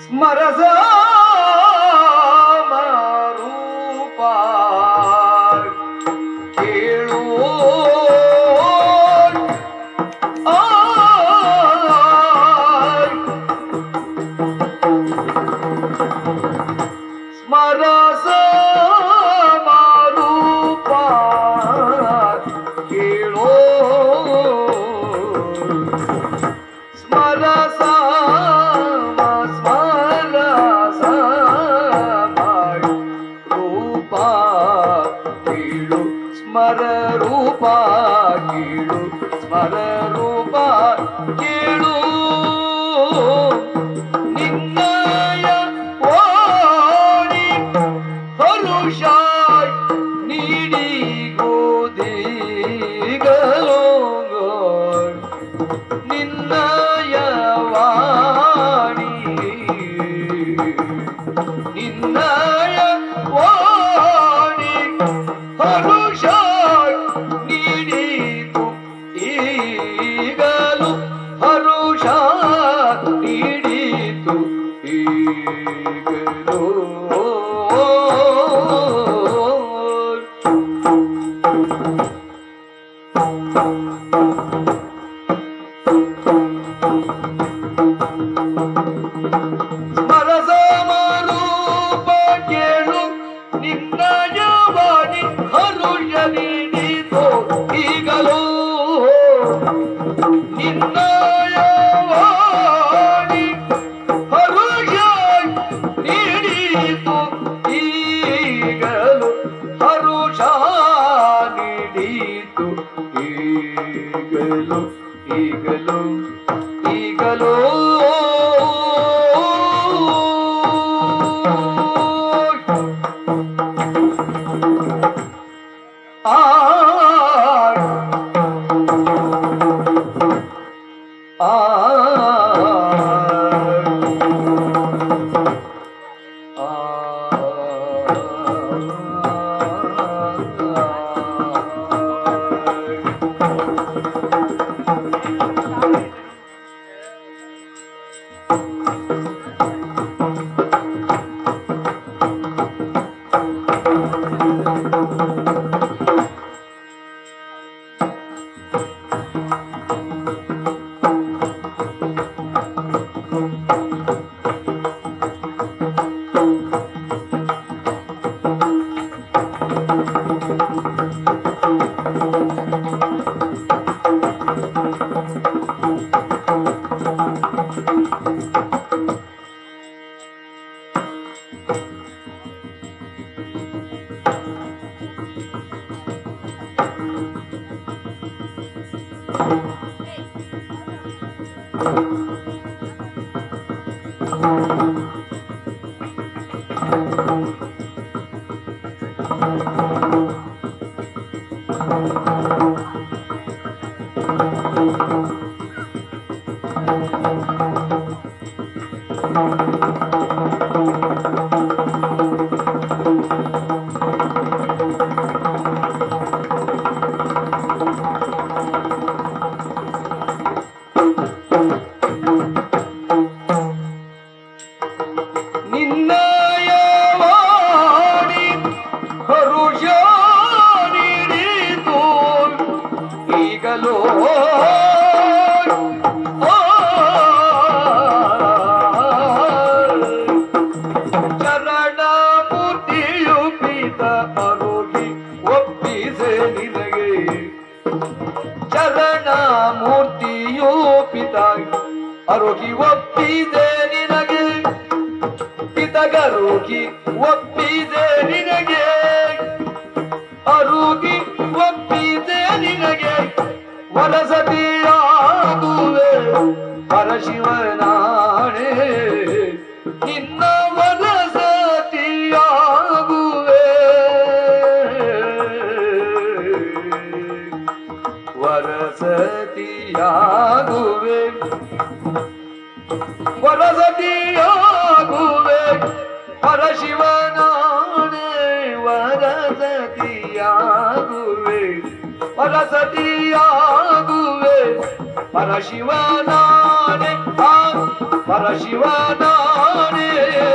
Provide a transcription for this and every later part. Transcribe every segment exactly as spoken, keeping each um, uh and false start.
ಸ್ಮರಸ ರೂಪ ಕೇಳು ಸ್ಮರಸ ರೂಪ ಕೇಳೋ ಸ್ಮರಸ ಸ್ಮರ ರೂಪ ಕೀಳು ಸ್ಮರ ರೂಪ ಕೀಳು ನಿನ್ನಯ ಓಣಿ ಹರುಷ ನೀಡಿ ಗೋದಿಗಲೋ ನಿನ್ನಯ ವಾಣಿ ನಿನ್ನಯ ವಾಣಿ ಹರುಷ ನೀಡಿತು ಈಗಲು ಹರುಷ ನೀಡಿತು ಈಗಲು ಸ್ಮರಸ ರೂಪ ಕೇಳು ನಿನ್ನಯ ವಾಣಿ ಹರುಷ ನೀಡಿತು ಈಗಲೂ ನಿನ್ನಯ ವಾಣಿ ಹರುಷ ನೀಡಿತು ಈಗಲೂ ಹರುಷ ನೀಡಿತು ಈಗಲೂ ಈಗಲೂ ಈಗಲೂ ಆ ಆ ನಿನ್ನಯ ವಾಣಿ ಹರುಷ ನೀಡಿತು ಈಗಲೋ ಚರಣ ಮೂರ್ತಿಯು ಪಿತ ಅರೋಗಿ ಒಪ್ಪಿಸೆ ನಿನಗೆ ಚರಣ ಮೂರ್ತಿಯು ಪಿತ ಅರೋಗಿ ಒಪ್ಪಿದೆ ನಿನಗೆ ಪಿತಗರೋಗಿ ಒಪ್ಪಿದೆ ನಿನಗೆ ಅರೋಗಿ ಒಪ್ಪಿದೆ ನಿನಗೆ ವರಸತಿಯಾಗುವೆ ಪರಶಿವನಾಣೆ ನಿನ್ನ ವರಸತಿಯಾಗುವೆ ವರಸತಿಯಾಗುವೆ ವರಸತಿಯಾಗುವೆ ಪರಶಿವನಾಣೆ ವರಸತಿಯಾಗುವೆ ವರಸತಿಯಾಗುವೆ ಪರಶಿವನಾಣೆ ಆ ಪರಶಿವನಾಣೆ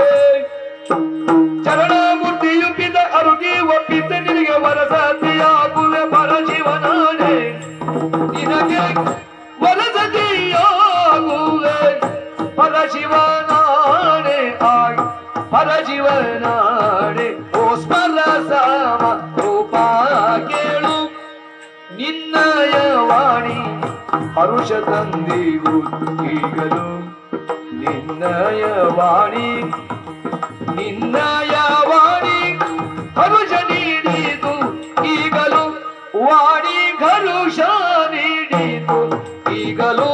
ಚರಣ ಮೂರ್ತಿಯು ಪಿತ ಅರುಗಿ ಒಪ್ಪಿದ್ದ ನಿನಗೆ ವರಸತಿಯಾಗುವೆ ಪರಶಿವನಾಣೆ ನಿನಗೆ ವರಸತಿಯಾಗುವೆ ಪರಶಿವನಾಣೆ ಆಯ್ ಪರಶಿವನಾಣೆ ಓ ಸ್ಮರ ಸಾಮ ರೂಪ ಕೇಳು ನಿನ್ನಯ ವಾಣಿ ಹರುಷ ತಂದಿಗೂ ಈಗಲು ನಿನ್ನಯ ವಾಣಿ ನಿನ್ನಯ ವಾಣಿ ಹರುಷ ನೀಡಿತು ಈಗಲು ವಾಣಿ ಹರುಷ ನೀಡಿತು ಈಗಲೂ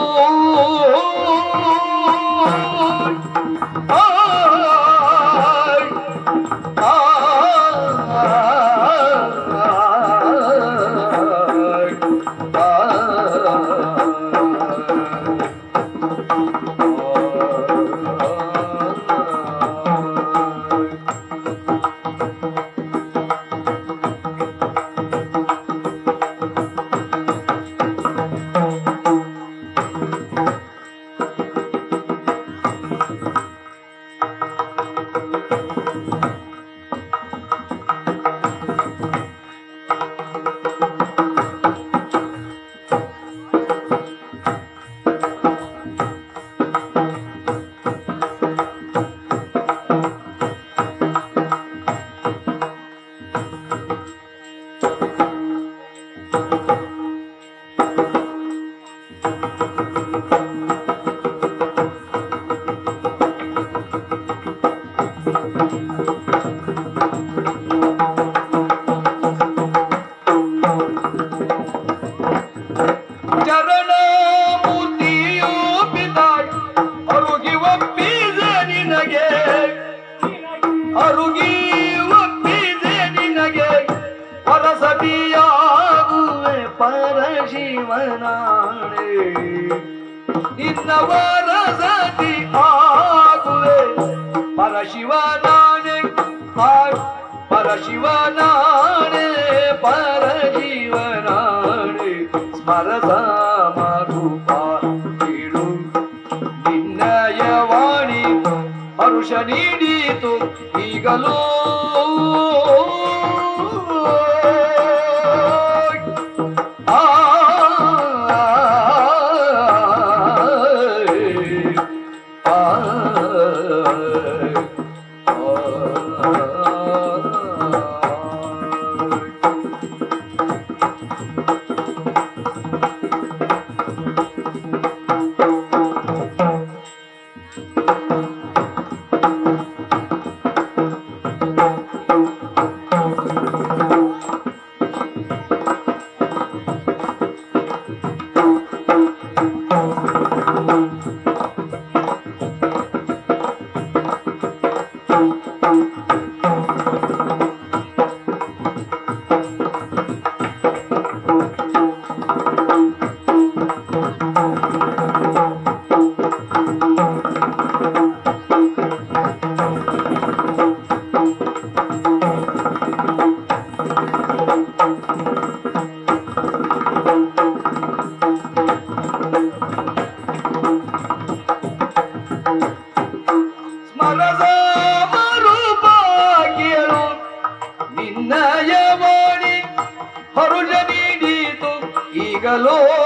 ಪರಶಿವನಾಣೆ ನಿನ್ನ ವರಸತಿ ಆಗುವೆ ಪರಶಿವನಾಣೆ ಪರಶಿವನಾಣೆ ಪರಶಿವನಾಣೆ ಸ್ಮರಸ ಮಧುಪ ಕೇಳು ನಿನ್ನಯ ವಾಣಿ ಹರುಷ ನೀಡಿತು ಈಗಲೂ ನಿನ್ನಯ ವಾಣಿ ಹರುಷ ನೀಡಿತು ಈಗಲೋ